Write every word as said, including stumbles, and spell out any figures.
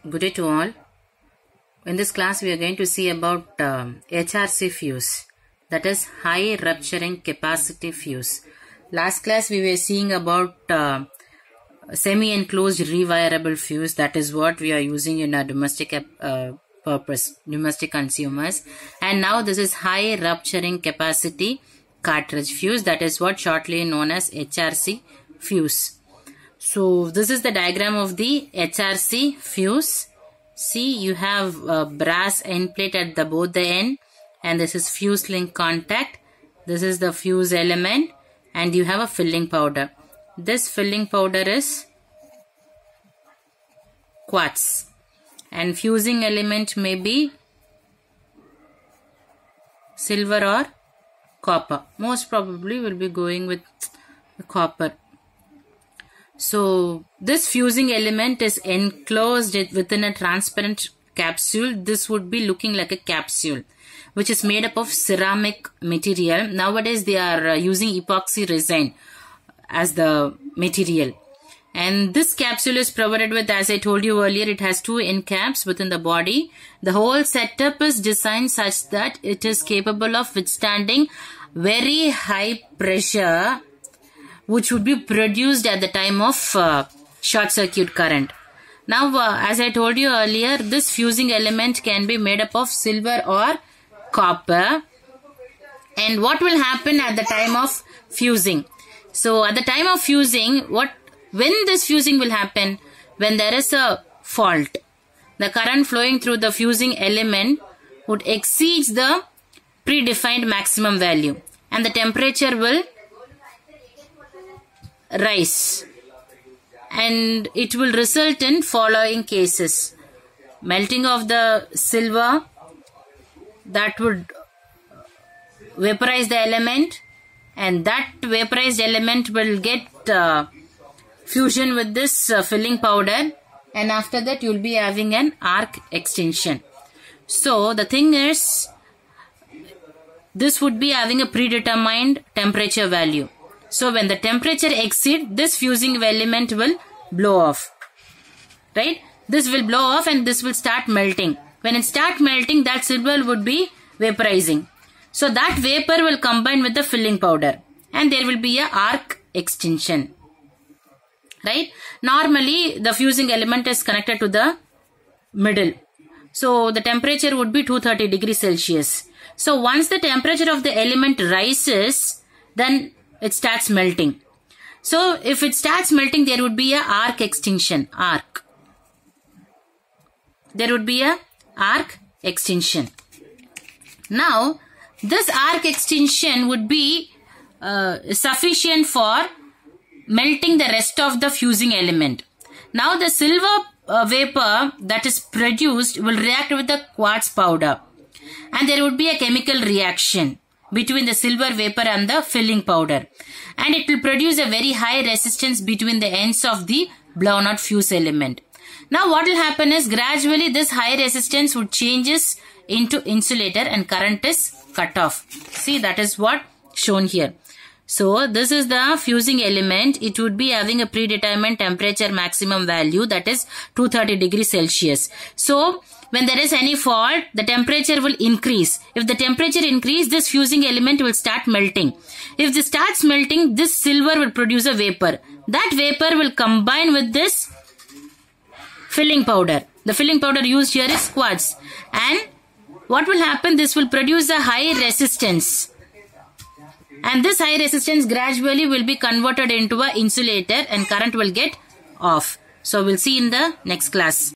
Good day to all. In this class we are going to see about um, H R C fuse, that is high rupturing capacity fuse. Last class we were seeing about uh, semi-enclosed rewirable fuse, that is what we are using in our domestic uh, purpose, domestic consumers. And now this is high rupturing capacity cartridge fuse, that is what shortly known as H R C fuse. So this is the diagram of the H R C fuse. See, you have a brass end plate at the both the end, and this is fuse link contact. This is the fuse element, and you have a filling powder. This filling powder is quartz, and fusing element may be silver or copper. Most probably will be going with copper. So this fusing element is enclosed within a transparent capsule. This would be looking like a capsule which is made up of ceramic material. Nowadays they are using epoxy resin as the material. And this capsule is provided with, as I told you earlier, it has two end caps within the body. The whole setup is designed such that it is capable of withstanding very high pressure which would be produced at the time of uh, short circuit current. Now, uh, as I told you earlier, this fusing element can be made up of silver or copper. And what will happen at the time of fusing? So, at the time of fusing, what when this fusing will happen? When there is a fault, the current flowing through the fusing element would exceed the predefined maximum value, and the temperature will rise, and it will result in following cases: melting of the silver, that would vaporize the element, and that vaporized element will get uh, fusion with this uh, filling powder, and after that you will be having an arc extension. So the thing is, this would be having a predetermined temperature value. So when the temperature exceeds, this fusing element will blow off, right? This will blow off and this will start melting. When it starts melting, that silver would be vaporizing. So that vapor will combine with the filling powder, and there will be a arc extension, right? Normally the fusing element is connected to the middle. So the temperature would be two hundred thirty degrees Celsius. So once the temperature of the element rises, then it starts melting. So if it starts melting, there would be a arc extension, arc. There would be a arc extension. Now, this arc extension would be uh, sufficient for melting the rest of the fusing element. Now, the silver uh, vapor that is produced will react with the quartz powder, and there would be a chemical reaction between the silver vapor and the filling powder, and it will produce a very high resistance between the ends of the blown out fuse element. Now what will happen is, gradually this high resistance would changes into insulator and current is cut off. See, that is what shown here. So this is the fusing element. It would be having a predetermined temperature maximum value, that is two hundred thirty degrees Celsius. So when there is any fault, the temperature will increase. If the temperature increase, this fusing element will start melting. If this starts melting, this silver will produce a vapor. That vapor will combine with this filling powder. The filling powder used here is quartz. And what will happen? This will produce a high resistance. And this high resistance gradually will be converted into an insulator, and current will get off. So we'll see in the next class.